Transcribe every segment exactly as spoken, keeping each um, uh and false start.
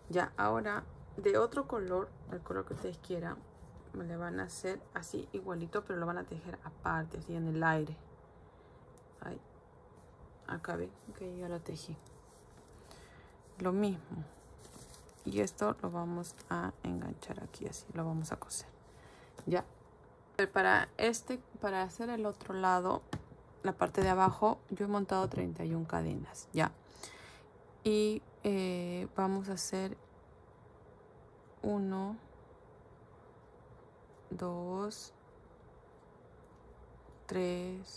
Ya, ahora de otro color, el color que ustedes quieran, me le van a hacer así igualito, pero lo van a tejer aparte, así en el aire. Ahí. Acá ven que ya lo tejí. Lo mismo. Y esto lo vamos a enganchar aquí, así lo vamos a coser. Ya. Para este, para hacer el otro lado, la parte de abajo, yo he montado treinta y una cadenas, ya. Y eh, vamos a hacer uno, dos, tres,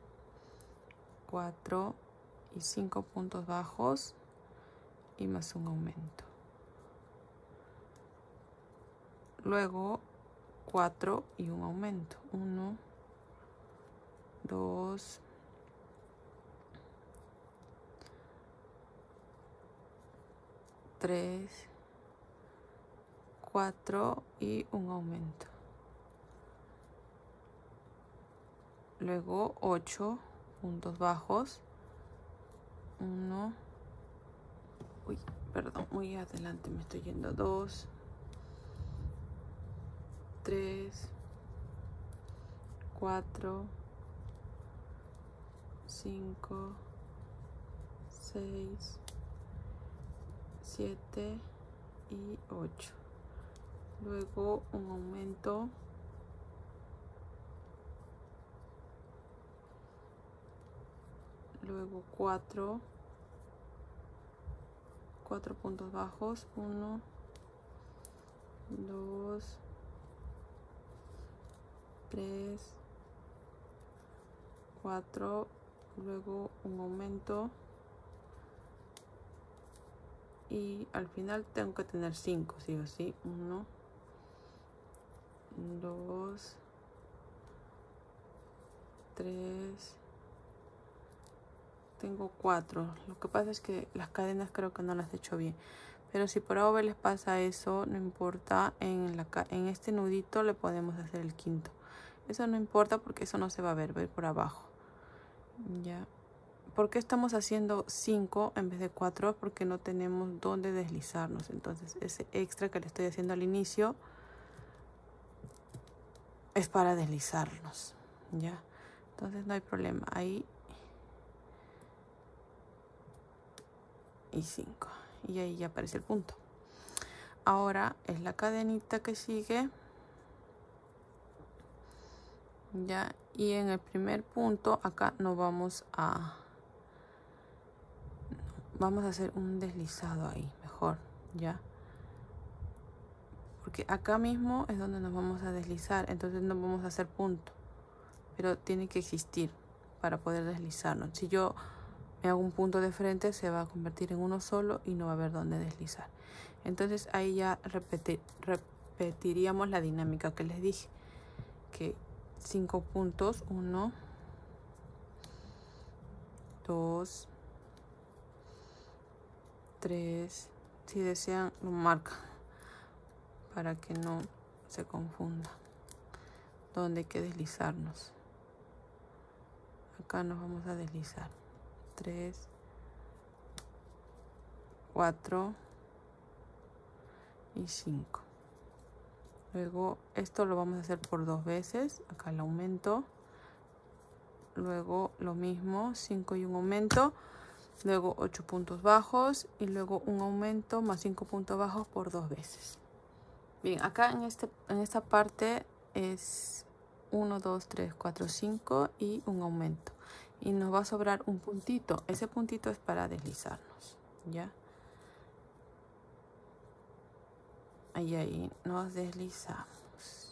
cuatro y cinco puntos bajos y más un aumento. Luego cuatro y un aumento. uno, dos, tres, cuatro y un aumento. Luego ocho puntos bajos. uno, uy, perdón, muy adelante me estoy yendo. dos, tres, cuatro, cinco, seis, siete y ocho. Luego un aumento. Luego cuatro, cuatro puntos bajos. uno, dos, tres, cuatro. Luego un aumento. Y al final tengo que tener cinco, sí o sí. uno, dos, tres. Tengo cuatro. Lo que pasa es que las cadenas creo que no las he hecho bien. Pero si por ahora les pasa eso, no importa. En, la, en este nudito le podemos hacer el quinto. Eso no importa porque eso no se va a ver, ver por abajo. Ya. ¿Por qué estamos haciendo cinco en vez de cuatro? Porque no tenemos dónde deslizarnos. Entonces ese extra que le estoy haciendo al inicio es para deslizarnos. Ya. Entonces no hay problema. Ahí. Y cinco. Y ahí ya aparece el punto. Ahora es la cadenita que sigue. Ya. Y en el primer punto acá nos vamos a... Vamos a hacer un deslizado ahí, mejor, ¿ya? Porque acá mismo es donde nos vamos a deslizar, entonces no vamos a hacer punto. Pero tiene que existir para poder deslizarnos. Si yo me hago un punto de frente, se va a convertir en uno solo y no va a haber dónde deslizar. Entonces ahí ya repetir, repetiríamos la dinámica que les dije. Que cinco puntos, uno, dos, tres, si desean lo marcan para que no se confunda donde hay que deslizarnos. Acá nos vamos a deslizar tres, cuatro y cinco. Luego esto lo vamos a hacer por dos veces. Acá el aumento, luego lo mismo, cinco y un aumento. Luego ocho puntos bajos y luego un aumento más cinco puntos bajos por dos veces. Bien, acá en, este, en esta parte es uno, dos, tres, cuatro, cinco y un aumento. Y nos va a sobrar un puntito. Ese puntito es para deslizarnos, ¿ya? Ahí, ahí nos deslizamos.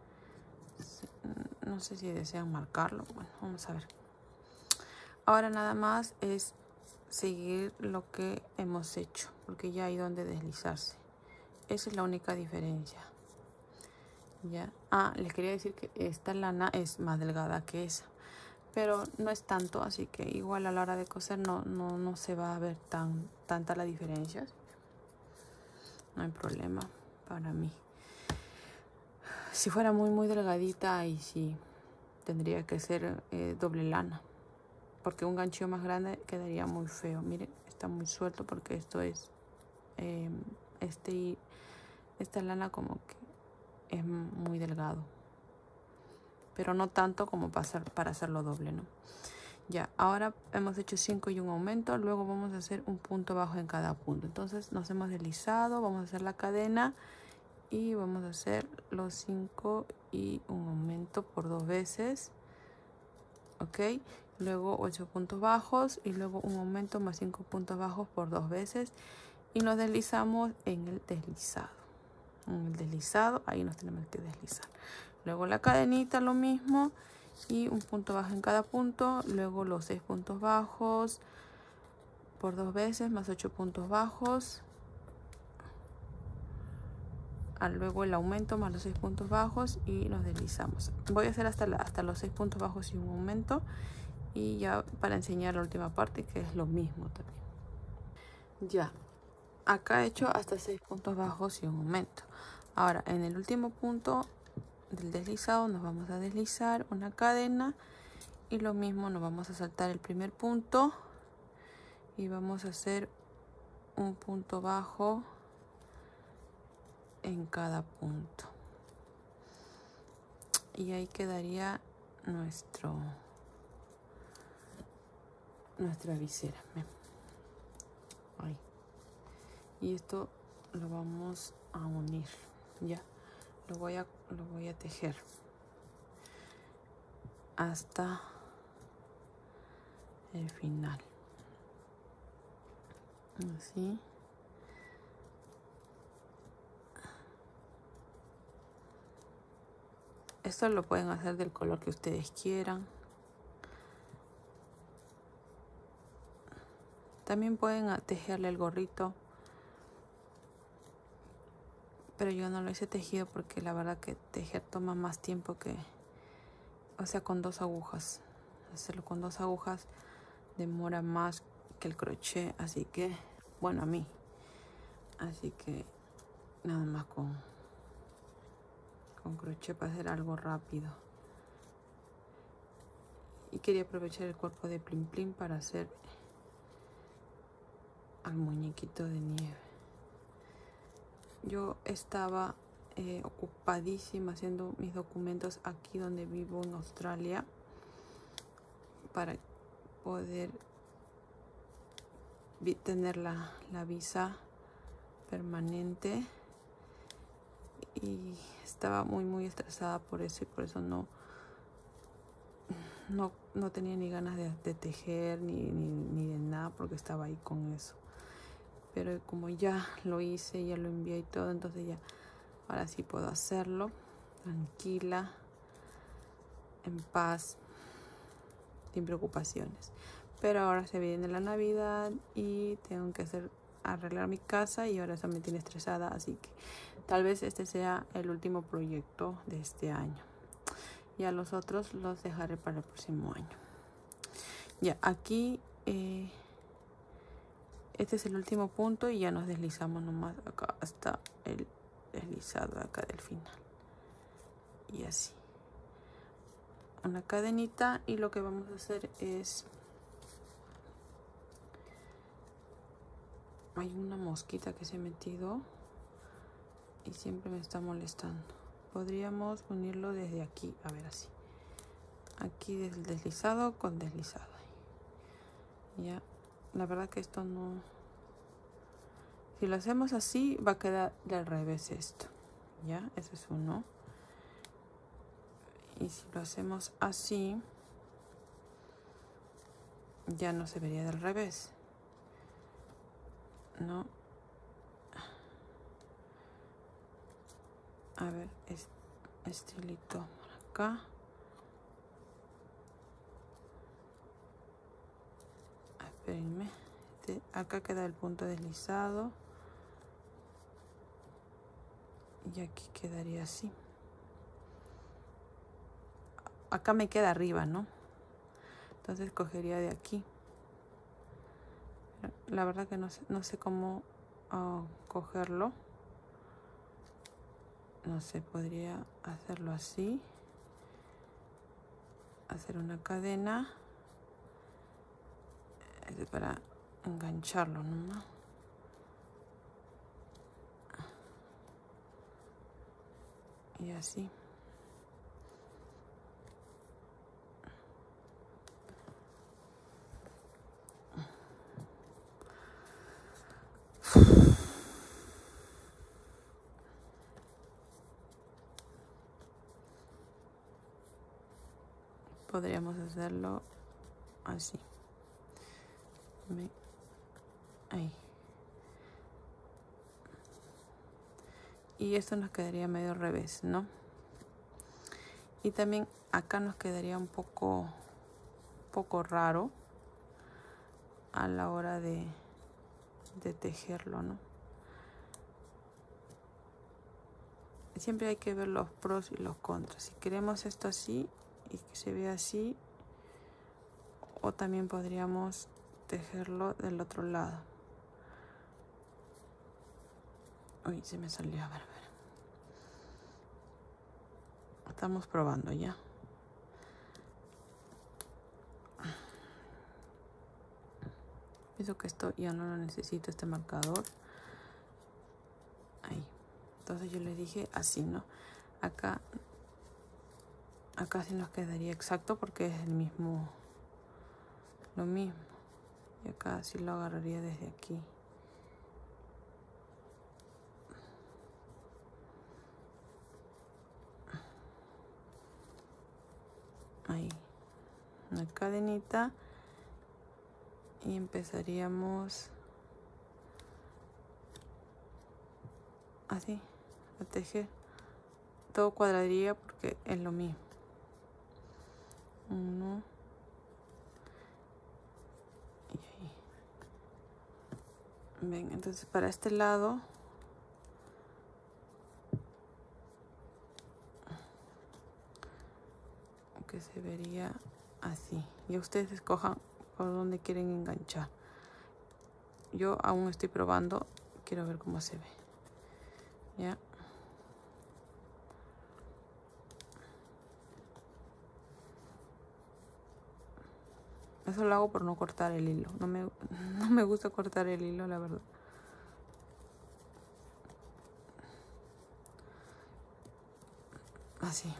No sé si desean marcarlo. Bueno, vamos a ver. Ahora nada más es seguir lo que hemos hecho, porque ya hay donde deslizarse. Esa es la única diferencia. Ya. Ah, les quería decir que esta lana es más delgada que esa, pero no es tanto, así que igual a la hora de coser no, no, no se va a ver tan tanta la diferencia. No hay problema para mí. Si fuera muy muy delgadita, ahí sí tendría que ser eh, doble lana, porque un ganchillo más grande quedaría muy feo. Miren, está muy suelto porque esto es eh, este, esta lana como que es muy delgado, pero no tanto como para, hacer, para hacerlo doble, ¿no? Ya, ahora hemos hecho cinco y un aumento, luego vamos a hacer un punto bajo en cada punto. Entonces nos hemos deslizado, vamos a hacer la cadena y vamos a hacer los cinco y un aumento por dos veces, ok. Luego ocho puntos bajos y luego un aumento más cinco puntos bajos por dos veces y nos deslizamos en el deslizado. En el deslizado, ahí nos tenemos que deslizar. Luego la cadenita, lo mismo, y un punto bajo en cada punto. Luego los seis puntos bajos por dos veces más ocho puntos bajos. Luego el aumento más los seis puntos bajos y nos deslizamos. Voy a hacer hasta, la, hasta los seis puntos bajos y un aumento, y ya para enseñar la última parte, que es lo mismo también. Ya, acá he hecho hasta seis puntos bajos y un aumento. Ahora en el último punto del deslizado nos vamos a deslizar una cadena y lo mismo, nos vamos a saltar el primer punto y vamos a hacer un punto bajo en cada punto, y ahí quedaría nuestro nuestra visera. Ahí. Y esto lo vamos a unir. Ya lo voy a lo voy a tejer hasta el final, así. Esto lo pueden hacer del color que ustedes quieran. También pueden tejerle el gorrito, pero yo no lo hice tejido porque la verdad que tejer toma más tiempo que, o sea, con dos agujas. Hacerlo con dos agujas demora más que el crochet, así que, bueno, a mí. Así que nada más con, con crochet para hacer algo rápido. Y quería aprovechar el cuerpo de Plim Plim para hacer al muñequito de nieve. Yo estaba eh, ocupadísima haciendo mis documentos aquí donde vivo en Australia para poder tener la, la visa permanente, y estaba muy muy estresada por eso, y por eso no no, no tenía ni ganas de, de tejer ni, ni, ni de nada, porque estaba ahí con eso. Pero como ya lo hice, ya lo envié y todo, entonces ya ahora sí puedo hacerlo tranquila, en paz, sin preocupaciones. Pero ahora se viene la Navidad y tengo que hacer arreglar mi casa, y ahora eso me tiene estresada, así que tal vez este sea el último proyecto de este año. Ya los otros los dejaré para el próximo año. Ya aquí eh, este es el último punto, y ya nos deslizamos nomás acá hasta el deslizado acá del final, y así una cadenita. Y lo que vamos a hacer es, hay una mosquita que se ha metido y siempre me está molestando. Podríamos unirlo desde aquí, a ver, así, aquí desde el deslizado con deslizado. Ya, la verdad que esto no, si lo hacemos así va a quedar del revés esto. Ya, ese es uno. Y si lo hacemos así, ya no se vería del revés, ¿no? A ver, es, estilito por acá. Espérenme. Este, acá queda el punto deslizado. Y aquí quedaría así. Acá me queda arriba, ¿no? Entonces cogería de aquí. La verdad que no sé, no sé cómo uh, cogerlo. No sé, podría hacerlo así. Hacer una cadena. Es para engancharlo nomás. y así. Podríamos hacerlo así. ¿Ven? Ahí. Y esto nos quedaría medio al revés, ¿no? Y también acá nos quedaría un poco, poco raro a la hora de, de tejerlo, ¿no? Siempre hay que ver los pros y los contras. Si queremos esto así y que se vea así, o también podríamos tejerlo del otro lado. Uy, se me salió, a ver, a ver. Estamos probando ya. Pienso que esto ya no lo necesito, este marcador. Ahí. Entonces yo le dije así, ¿no? Acá, acá sí nos quedaría exacto porque es el mismo, lo mismo. Y acá sí lo agarraría desde aquí. Ahí. Una cadenita. Y empezaríamos así, a tejer. Todo cuadraría porque es lo mismo. Uno. Y ahí. Ven, entonces para este lado que se vería así. Y ustedes escojan por dónde quieren enganchar. Yo aún estoy probando, quiero ver cómo se ve. Ya. Eso lo hago por no cortar el hilo. No me, no me gusta cortar el hilo, la verdad. Así.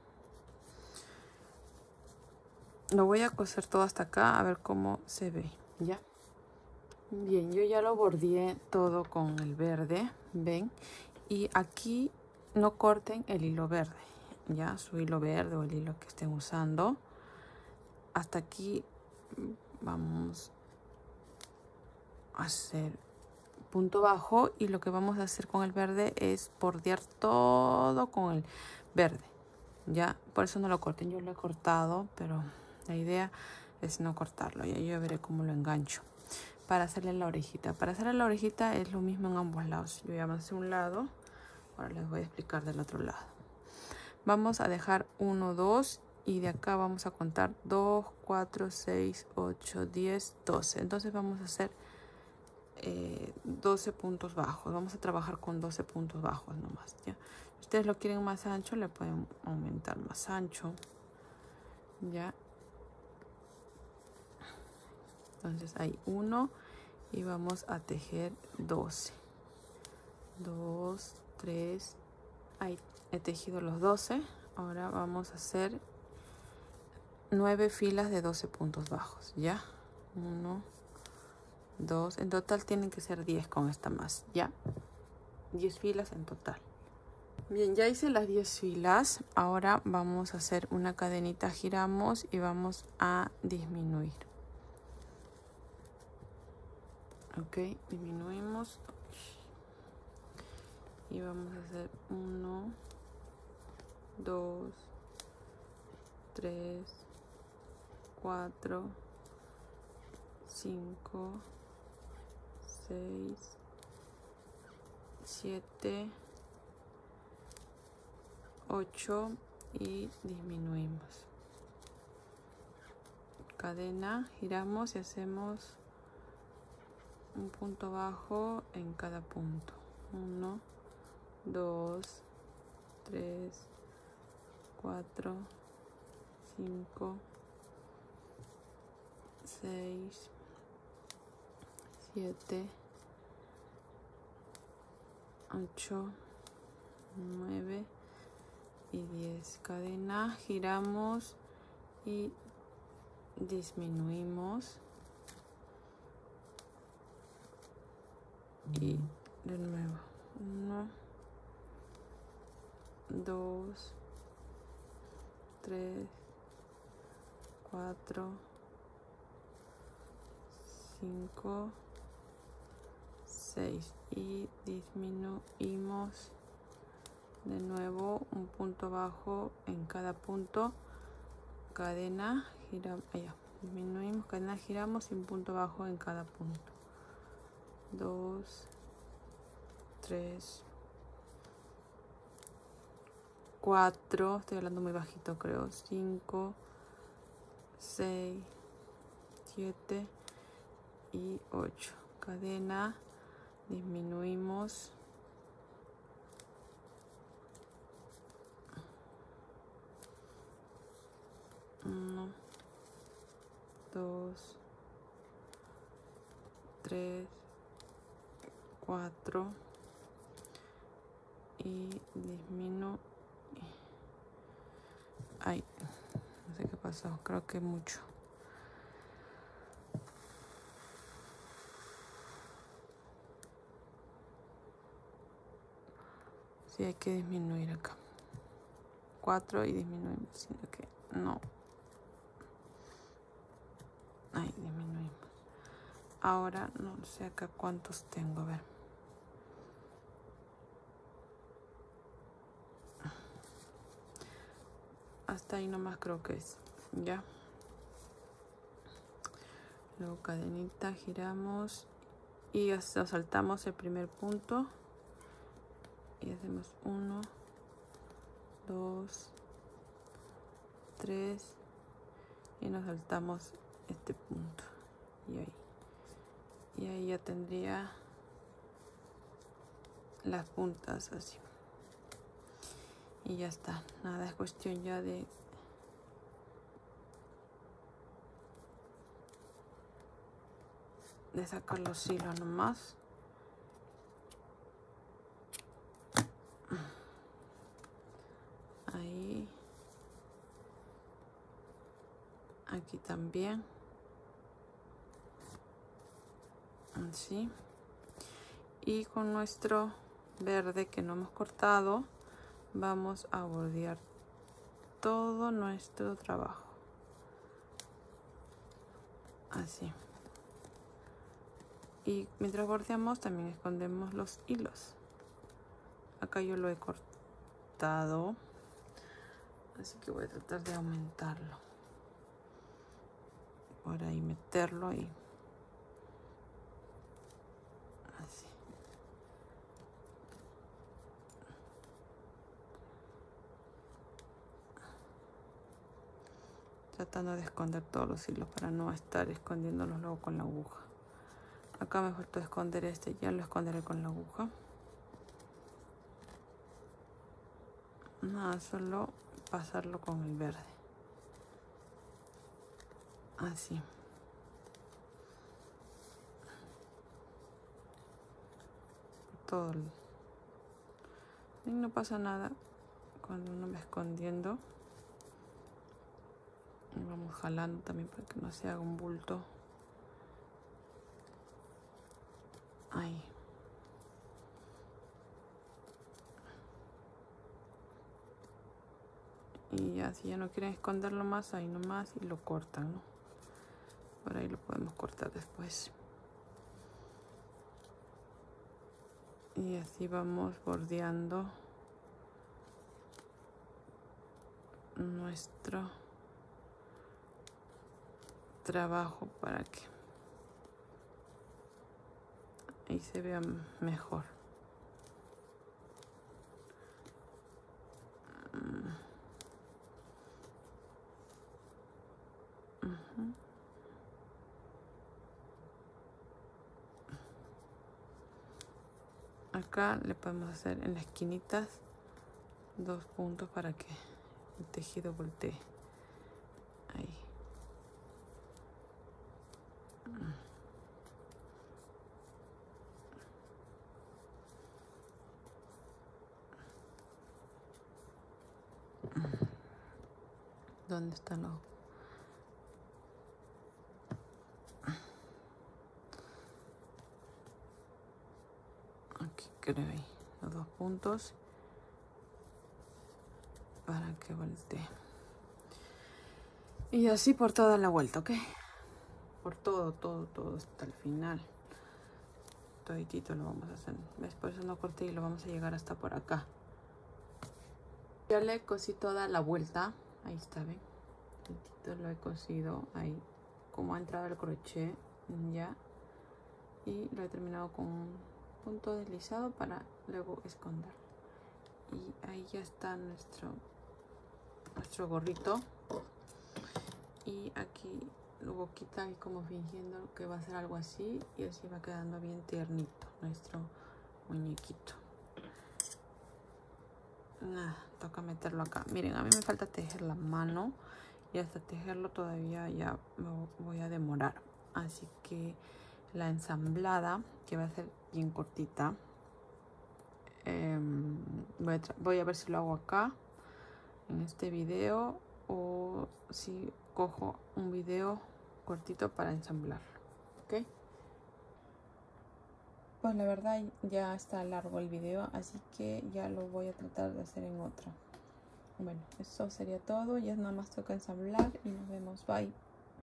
Lo voy a coser todo hasta acá a ver cómo se ve. Ya. Bien, yo ya lo bordeé todo con el verde, ven. Y aquí no corten el hilo verde, ya, su hilo verde o el hilo que estén usando. Hasta aquí vamos a hacer punto bajo y lo que vamos a hacer con el verde es bordear todo con el verde, ya. Por eso no lo corten, yo lo he cortado, pero la idea es no cortarlo. Ya yo veré cómo lo engancho para hacerle la orejita. Para hacerle la orejita es lo mismo en ambos lados. Yo ya avancé un lado, ahora les voy a explicar del otro lado. Vamos a dejar uno, dos y de acá vamos a contar dos, cuatro, seis, ocho, diez, doce. Entonces vamos a hacer eh, doce puntos bajos. Vamos a trabajar con doce puntos bajos nomás, ¿ya? Si ustedes lo quieren más ancho, le pueden aumentar más ancho, ¿ya? Entonces hay uno y vamos a tejer doce. dos, tres, ahí he tejido los doce. Ahora vamos a hacer nueve filas de doce puntos bajos, ¿ya? uno, dos, en total tienen que ser diez con esta más, ¿ya? diez filas en total. Bien, ya hice las diez filas. Ahora vamos a hacer una cadenita, giramos y vamos a disminuir. Ok, disminuimos y vamos a hacer uno, dos, tres, cuatro, cinco, seis, siete, ocho y disminuimos. Cadena, giramos y hacemos un punto bajo en cada punto. uno, dos, tres, cuatro, cinco, seis, siete, ocho, nueve, y diez. Cadena, giramos y disminuimos. Y de nuevo, uno, dos, tres, cuatro, cinco, seis y disminuimos de nuevo un punto bajo en cada punto. Cadena, giramos, allá, disminuimos, cadena, giramos y un punto bajo en cada punto. Dos, tres, cuatro, estoy hablando muy bajito creo, cinco, seis, siete y ocho. Cadena, disminuimos. Uno, dos, tres, cuatro y disminuyo. Ay, no sé qué pasó, creo que mucho. Sí, hay que disminuir acá. Cuatro y disminuimos, sino que no. Ahí disminuimos. Ahora no sé acá cuántos tengo, a ver. Hasta ahí nomás creo que es, ya. Luego cadenita, giramos y hasta saltamos el primer punto y hacemos uno, dos, tres y nos saltamos este punto y ahí. Y ahí ya tendría las puntas así. Y ya está, nada, es cuestión ya de de sacar los hilos nomás. Ahí, aquí también, así. Y con nuestro verde que no hemos cortado, vamos a bordear todo nuestro trabajo. Así. Y mientras bordeamos también escondemos los hilos. Acá yo lo he cortado, así que voy a tratar de aumentarlo. Por ahí meterlo y así. Tratando de esconder todos los hilos para no estar escondiéndolos luego con la aguja. Acá me faltó esconder este, ya lo esconderé con la aguja. Nada, solo pasarlo con el verde. Así. Todo. El... Y no pasa nada cuando uno va escondiendo. Y vamos jalando también para que no se haga un bulto. Ahí. Y ya, si ya no quieren esconderlo más, ahí nomás y lo cortan, ¿no? Por ahí lo podemos cortar después. Y así vamos bordeando nuestro trabajo para que ahí se vea mejor. Uh-huh. Acá le podemos hacer en las esquinitas dos puntos para que el tejido voltee. Ahí. ¿Dónde están los? Aquí creo ahí, los dos puntos para que voltee. Y así por toda la vuelta, ¿ok? Por todo, todo, todo hasta el final. Toditito lo vamos a hacer. ¿Ves? Por eso no corté y lo vamos a llegar hasta por acá. Ya le cosí toda la vuelta. Ahí está, ¿ven? Toditito lo he cosido ahí. Como ha entrado el crochet, ya. Y lo he terminado con un punto deslizado para luego esconder. Y ahí ya está nuestro, nuestro gorrito. Y aquí lo boquita ahí como fingiendo que va a ser algo así. Y así va quedando bien tiernito nuestro muñequito. Nada, toca meterlo acá. Miren, a mí me falta tejer la mano. Y hasta tejerlo todavía ya me voy a demorar. Así que la ensamblada, que va a ser bien cortita. Eh, voy, a voy a ver si lo hago acá. En este video. O si cojo un video cortito para ensamblarlo, ¿ok? Pues la verdad ya está largo el video, así que ya lo voy a tratar de hacer en otro. Bueno, eso sería todo, ya nada más toca ensamblar y nos vemos, bye.